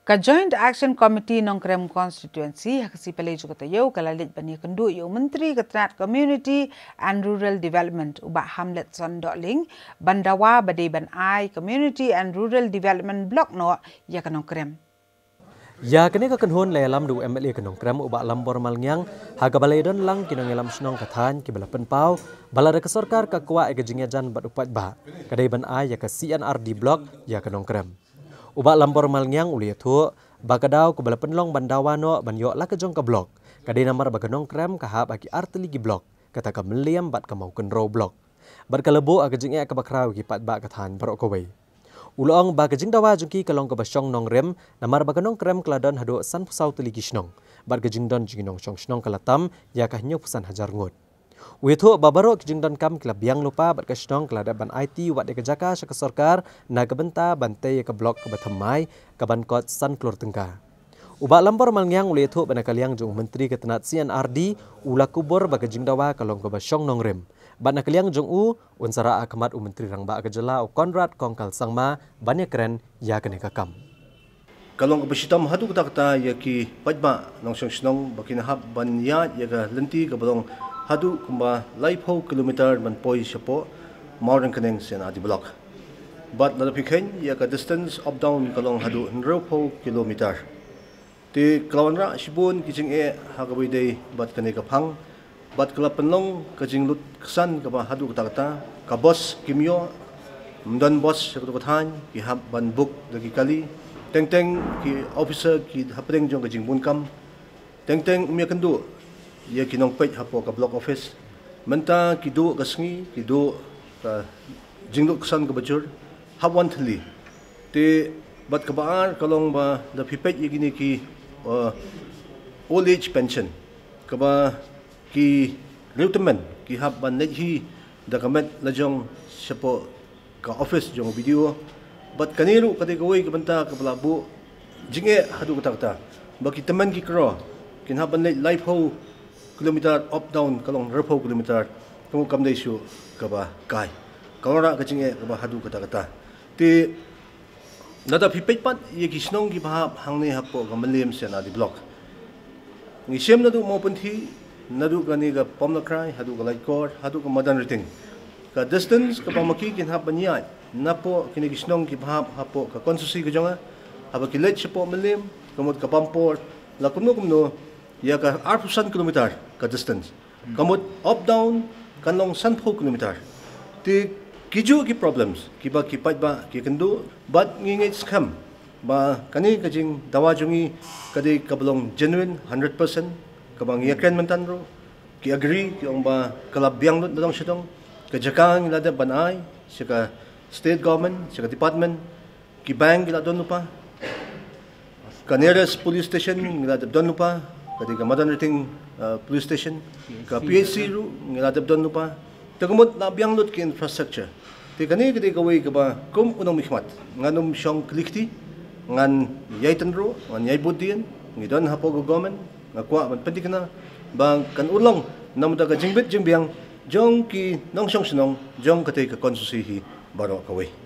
Ka Joint Action Committee Nongkrem Constituency hakasi pelai juga tayo kalalit bani kendu yo Myntri Ketrat Community and Rural Development ubah Hamlet Sondokling Dawa badai ban ai Community and Rural Development Block no ya ka Nongkrem. Ya kini ka kanhon layalam du MLA ka Nongkrem ubah lambor malngyang haga balai don lang kinong elam snong kathan ki bala penpau balada ka sarkar ka kwa ega jingyajan bat upat ba kadai ban ai ya ka C&RD Block ya ka Nongkrem. Ubak lambor malngyang uli itu bakadaw ko bala penlong Dawa no banyo la ka jong ka blok kadai namar baga Nongkrem ka hab aki arteli gi blok kata ka meliam bat ka mau kenro blok bat ka lebo aga jing ka bakraw ki pat ba kathan barok ko wei ulong baga jing Dawa jungki kalong ka basyong Nongkrem namar baga Nongkrem kladon hado san pusau teli gi snong bat ka jing don jing nong chong snong kalatam ya ka nyu pusan hajar ngut Wetho babaro kijing don kam klab yang lupa bat kasnong klada ban IT wat de jaka sa sarkar na gabenta bantay ka blok ka bathamai ka bankot san klor tengka. Uba lambor malngyang wetho banakaliang jong Myntri ketenat C&RD ula kubor ba kijing Dawa kalong ka basyong Nongkrem. Bat nakaliang jong unsara akamat Myntri rang ba ka jela o Konrad kongkal sangma Nongkren ya kene ka kam. Kalong ka basitam hadu kata ya ki pajba nong snong bakinahab ban ya ga lenti ka balong hadu kumba laipo kilometer man poi siapo modern kaneng C&RD block but na pikhen ya ka distance up down kalong hadu 100 kilometer ti klawanra sibun kijing hagawi day bat kane ka phang bat kala penlong kajing lut ksan ka ba hadu kata ka boss kimyo mdan boss sa kuthan ki hab ban book dagi kali teng ki officer ki hapring jong kajing bunkam teng umya kendu ya kinong page hapo ka block office menta kido kasngi kido ka jinglo ksan ka bajur habwan thli te bat ka baar kalong ba da pipet yigini ki old age pension ka ba ki retirement ki habban nehi da kamet lajong sapo ka office jong video bat kaniru kate gawai ka banta ka balabu jinge hadu kata baki teman ki kro kin habban life ho kilometer up down kalong 100 kilometer kamu kam dai shu ka ba kai kalora ka jinge ka ba hadu kata ti nada pipet pat ye ki snong ki ba hangne hapo ka malem C&RD block ngi sem nadu mo punthi nadu gani ga pomna krai hadu ga light cord hadu ka modern rating ka distance ka ba maki kin hab banya napo kini ki snong ki ba hapo ka constituency ka jonga haba ki let sipo malem kamot ka pampor la kumno ya ka 8% kilometer ka distance kamot up down kanong 10 kilometer ti kiju ki problems kiba kipat ba ki kendu but ngingit scam ba kani kajing Dawa jungi kadi kablong genuine 100% kabang yakren mantanro ki agree ki ong ba kalabyang lut nadong sidong ka jakang ilada banay sika state government sika department ki bank ila don lupa ka nearest police station ila don lupa kadi ka modern rating police station ka PHC ru ngiladab don lupa tagamot na biang lut ki infrastructure ti kani kadi kawai ka ba kum unong mikmat nganum syong klikti ngan yaitan ru ngan yai budien ngidon hapo go government ngakwa man penting na bang kan ulong namuda ka jingbit jingbiang jong ki nong syong sinong jong kati ka konsusihi baro kawai